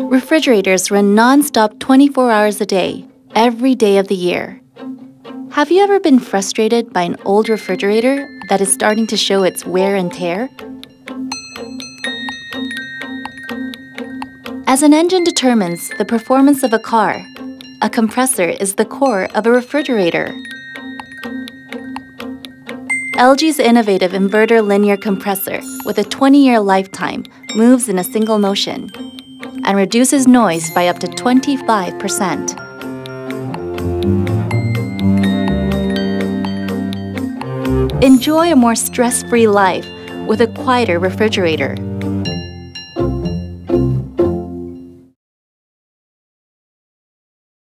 Refrigerators run non-stop 24 hours a day, every day of the year. Have you ever been frustrated by an old refrigerator that is starting to show its wear and tear? As an engine determines the performance of a car, a compressor is the core of a refrigerator. LG's innovative inverter linear compressor with a 20-year lifetime moves in a single motion and reduces noise by up to 25%. Enjoy a more stress-free life with a quieter refrigerator.